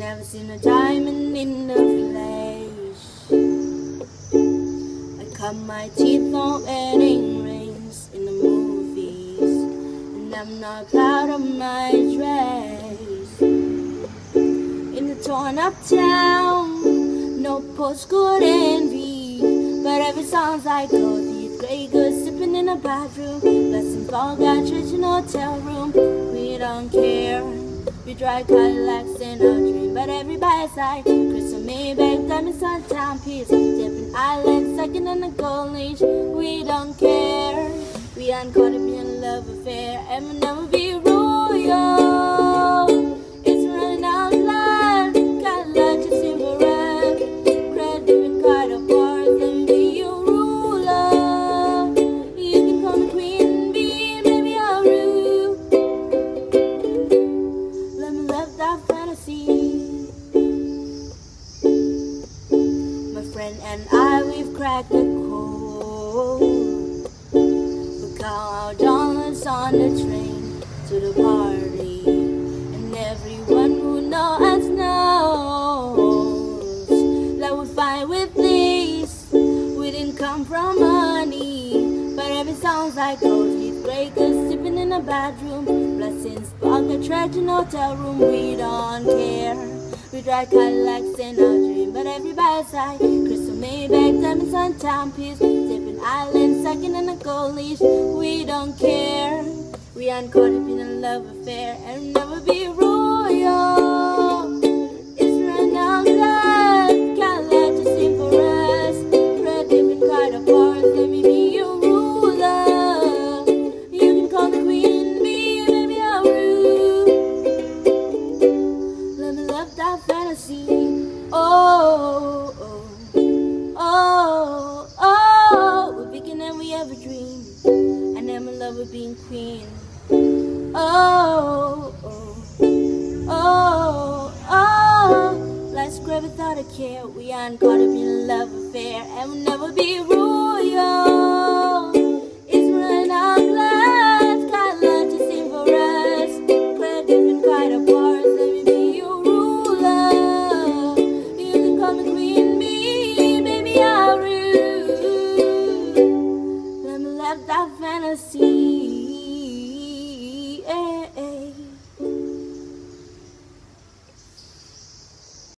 Never seen a diamond in the flesh. I cut my teeth on wedding rings in the movies, and I'm not proud of my dress. In the torn up town, no postcode envy, but every song's like gold teeth, grey goods sipping in a bathroom. Blessings fall, got church in a hotel room. We don't care. We drive Cadillacs in our dream, but everybody's like Crystal Maybach, diamonds on timepiece, different islands, second in the gold leash. We don't care. We aren't caught up in a love affair, and we'll never be royal. It's running out loud. Gotta let you sing for us. Credit and card apart. Let me be your ruler. You can call me queen bee, maybe I'll rule. Let me love that fantasy. My friend and I, we've cracked the code. We count our dollars on the train to the party, and everyone who knows knows that we're fine with this. We didn't come from money, but every song's like gold teeth, breakers sipping in a bedroom. Blessings spark a church in a hotel room. We don't care. We drive Cadillacs in our dream, but everybody's like Crystal Maybach, diamonds on timepiece, different islands, second in a gold leash. We don't care. We aren't caught up in a love affair, and we'll never be royal. It's run out loud. Can't let you sing for us. Red different card apart. Let me be your ruler. You can call me queen bee, baby I'll rule. Let me love that fantasy. Oh, oh, oh, oh. We're bigger than we ever dreamed. And I'm in love with being queen. Oh, oh, oh, oh. Let's grab without a care. We aren't caught up in a love affair, and we'll never be royal.